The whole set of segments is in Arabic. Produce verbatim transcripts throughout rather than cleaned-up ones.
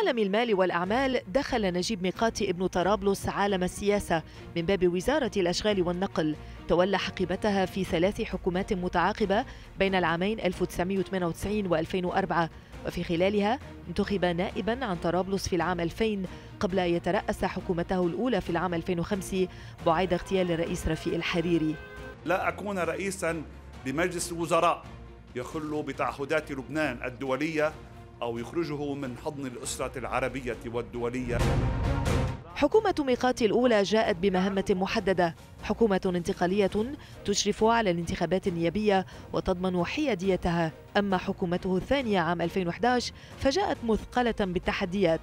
عالم المال والأعمال دخل نجيب ميقاتي ابن طرابلس عالم السياسة من باب وزارة الأشغال والنقل. تولى حقيبتها في ثلاث حكومات متعاقبة بين العامين ألف وتسعمئة وثمانية وتسعين وألفين وأربعة، وفي خلالها انتخب نائباً عن طرابلس في العام ألفين قبل أن يترأس حكومته الأولى في العام ألفين وخمسة بعد اغتيال الرئيس رفيق الحريري. لا أكون رئيساً لمجلس الوزراء يخل بتعهدات لبنان الدولية أو يخرجه من حضن الأسرة العربية والدولية. حكومة ميقاتي الأولى جاءت بمهمة محددة، حكومة انتقالية تشرف على الانتخابات النيابية وتضمن حياديتها. أما حكومته الثانية عام ألفين وأحد عشر فجاءت مثقلة بالتحديات.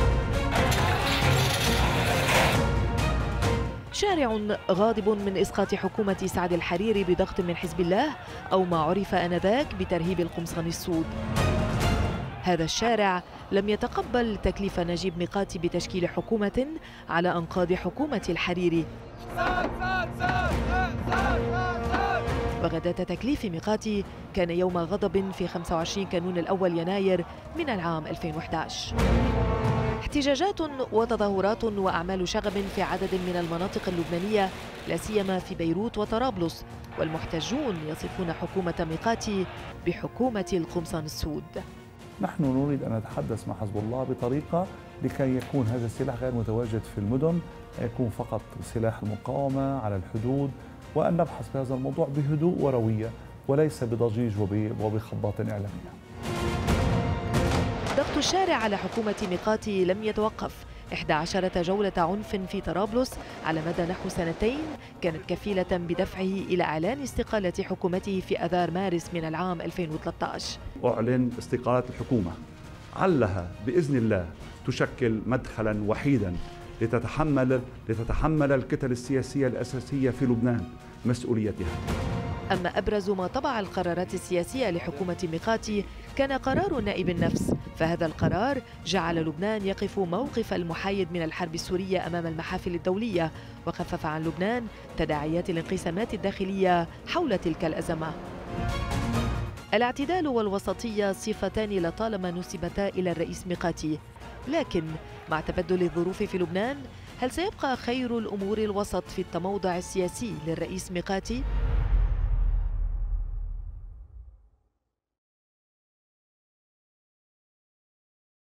شارع غاضب من إسقاط حكومة سعد الحريري بضغط من حزب الله أو ما عرف آنذاك بترهيب القمصان السود. هذا الشارع لم يتقبل تكليف نجيب ميقاتي بتشكيل حكومة على أنقاض حكومة الحريري. وغداة تكليف ميقاتي كان يوم غضب في خمسة وعشرين كانون الأول يناير من العام ألفين وأحد عشر. احتجاجات وتظاهرات وأعمال شغب في عدد من المناطق اللبنانية لا سيما في بيروت وطرابلس، والمحتجون يصفون حكومة ميقاتي بحكومة القمصان السود. نحن نريد أن نتحدث مع حزب الله بطريقة لكي يكون هذا السلاح غير متواجد في المدن، يكون فقط سلاح المقاومة على الحدود، وأن نبحث بهذا الموضوع بهدوء وروية وليس بضجيج وبخباط إعلامية. ضغط الشارع على حكومة ميقاتي لم يتوقف. إحدى عشرة جولة عنف في طرابلس على مدى نحو سنتين كانت كفيلة بدفعه إلى إعلان استقالة حكومته في آذار مارس من العام ألفين وثلاثة عشر. أعلن استقالة الحكومة، علها بإذن الله تشكل مدخلاً وحيداً لتتحمل لتتحمل الكتل السياسية الأساسية في لبنان مسؤوليتها. أما أبرز ما طبع القرارات السياسية لحكومة ميقاتي كان قرار نائب النفس، فهذا القرار جعل لبنان يقف موقف المحايد من الحرب السورية أمام المحافل الدولية، وخفف عن لبنان تداعيات الانقسامات الداخلية حول تلك الأزمة. الاعتدال والوسطية صفتان لطالما نسبتا إلى الرئيس ميقاتي، لكن مع تبدل الظروف في لبنان هل سيبقى خير الأمور الوسط في التموضع السياسي للرئيس ميقاتي؟